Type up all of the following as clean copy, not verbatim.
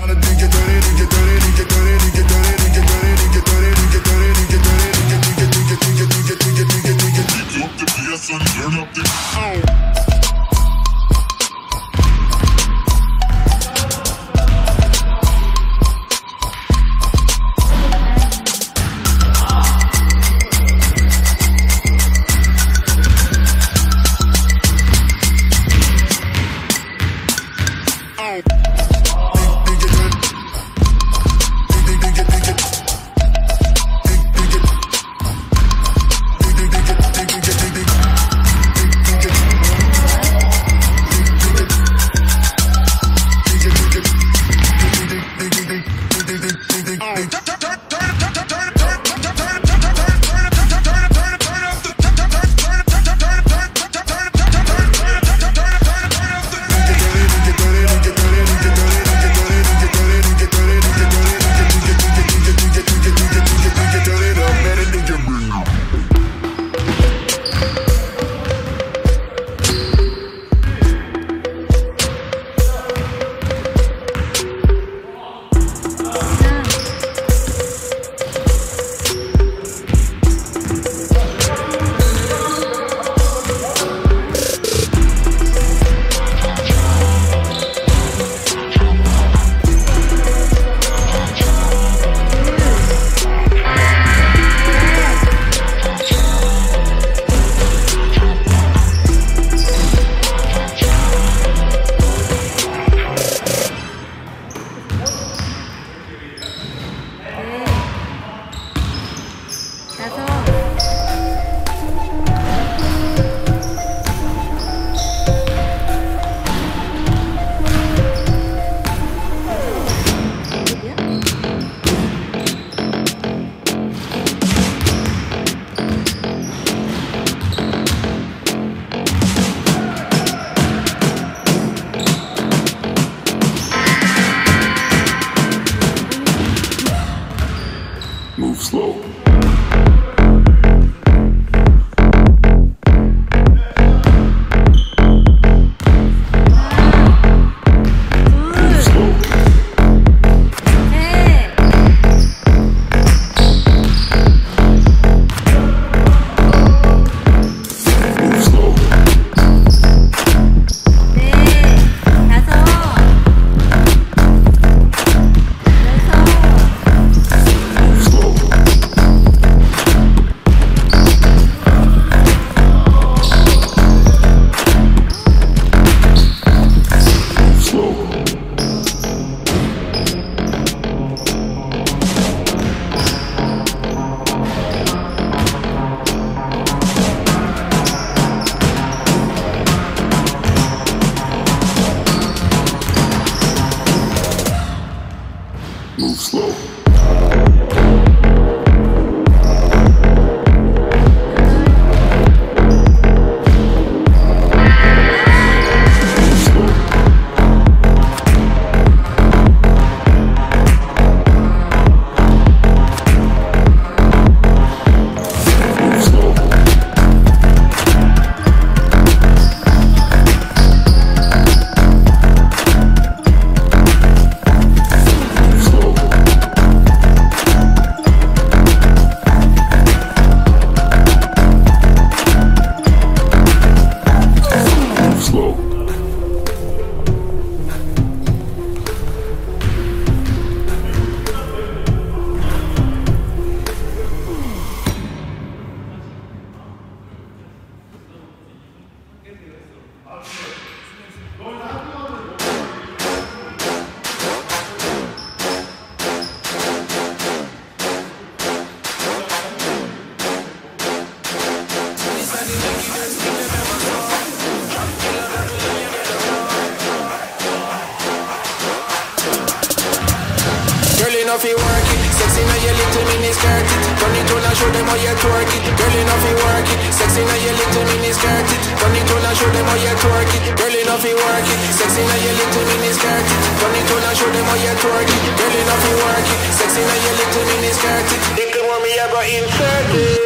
enough you work it. Sexy now your little mini skirt it. Turn it on and show them how you twerk it. Girl enough you work it. Sexy now your little mini skirt it. Turn it on and show them how you twerk it. Girl enough you work it. Sexy now your little mini skirt it. Turn it on and show them how you twerk it. Girl enough you work it. Sexy now your little mini skirt it. Little want me I go insert it.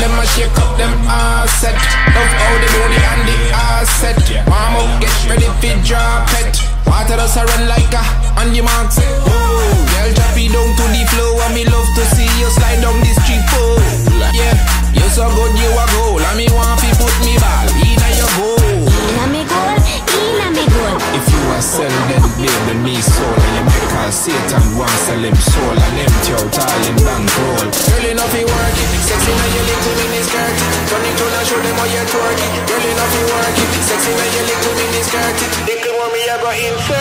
them a shake up them asset. Love how the booty and the asset. Warm up, get ready for drop it. Water does a run like a on the marks. Girl, drop it down to the floor. And me love to see you slide down the street pole. Yeah, you so good, you a goal. And me want to put me ball in your goal. In me goal, in me goal. If you a sell then baby me soul. And you make her Satan want sell him soul. And empty out all in bankroll. Girl, you know fi work it. Sexy now you little mini skirt it. Turn it on and show them how you twerk it. Girl, you know fi work it. Sexy now you little mini skirt it. Little mommy I go insert.